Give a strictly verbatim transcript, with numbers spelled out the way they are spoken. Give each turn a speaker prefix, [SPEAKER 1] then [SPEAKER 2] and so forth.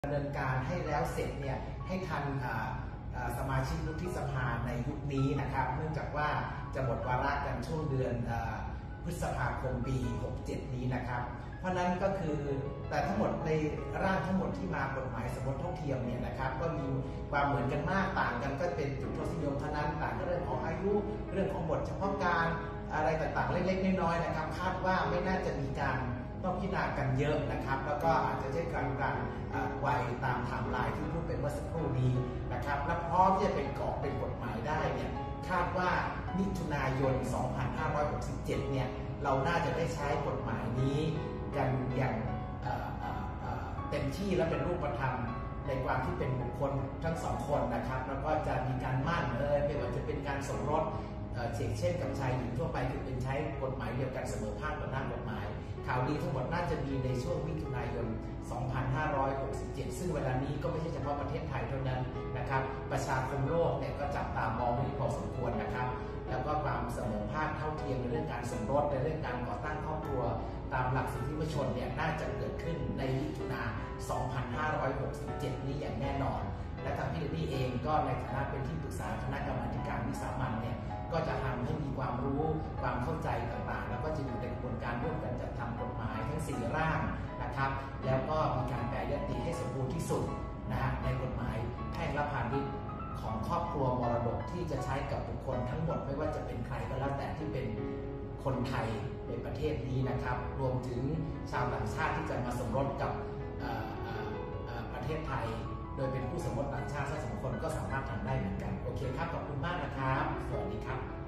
[SPEAKER 1] ดำเนินการให้แล้วเสร็จเนี่ยให้ทันสมาชิกวุฒิสภาในยุคนี้นะครับเนื่องจากว่าจะหมดวาระกันช่วงเดือนพฤษภาคมปีหกเจ็ดนี้นะครับเพราะนั้นก็คือแต่ทั้งหมดในร่างทั้งหมดที่มากฎหมายสมรสเท่าเทียมเนี่ยนะครับก็มีความเหมือนกันมากต่างกันก็เป็นจุดทศนิยมเท่านั้นต่างกันเรื่องของอายุเรื่องของบทเฉพาะการอะไรต่างๆเล็กๆน้อยๆนะครับคาดว่าไม่น่าจะมีการต้องพิจารณากันเยอะนะครับแล้วก็อาจจะใช้การการวัยตามไทม์ไลน์ที่พูดเป็นเมื่อสักครู่นี้นะครับและพร้อมที่จะเป็นกรอบเป็นกฎหมายได้เนี่ยคาดว่ามิถุนายน สองพันห้าร้อยหกสิบเจ็ด เนี่ยเราน่าจะได้ใช้กฎหมายนี้กันอย่างเต็มที่และเป็นรูปธรรมในความที่เป็นบุคคลทั้งสองคนนะครับแล้วก็จะมีการมั่นเอ่ยไม่ว่าจะเป็นการสมรสเช่นเช่นกับชายหญิงทั่วไปคือเป็นใช้กฎหมายเดียวกันเสมอภาคต่อหน้ากฎหมายข่าวดีทั้งหมดน่าจะมีในช่วงมิถุนายน สองพันห้าร้อยหกสิบเจ็ด ซึ่งเวลานี้ก็ไม่ใช่เฉพาะประเทศไทยเท่านั้นนะครับประชาคมโลกเนี่ยก็จับตามองนี้พอสมควรนะครับแล้วก็ความเสมอภาคเท่าเทียมในเรื่องการสมรสในเรื่องการก่อตั้งครอบครัวตามหลักสิทธิมนุษยชนเนี่ยน่าจะเกิดขึ้นในมิถุนายน สองพันห้าร้อยหกสิบเจ็ด นี้อย่างแน่นอนและทางพี่เดนี่เองก็ในฐานะเป็นที่ปรึกษาคณะกรรมาการวิสามัญเนี่ยก็จะทำให้มีความรู้ความเข้าใจต่างๆแล้วก็จะอยู่ในกระบวนการร่วมกันจัดทำกฎหมายทั้งสี่ร่างนะครับแล้วก็มีการแปรยติให้สมบูรณ์ที่สุดนะฮะในกฎหมายแพ่งและพาณิชย์ของครอบครัวมรดกที่จะใช้กับบุคคลทั้งหมดไม่ว่าจะเป็นใครก็แล้วแต่ที่เป็นคนไทยในประเทศนี้นะครับรวมถึงชาวต่างชาติที่จะมาสมรสกับประเทศไทยโดยเป็นผู้สมรสต่างชาติสักสองคนก็สามารถทำได้เหมือนกันโอเคครับขอบคุณมากนะครับสวัสดีครับ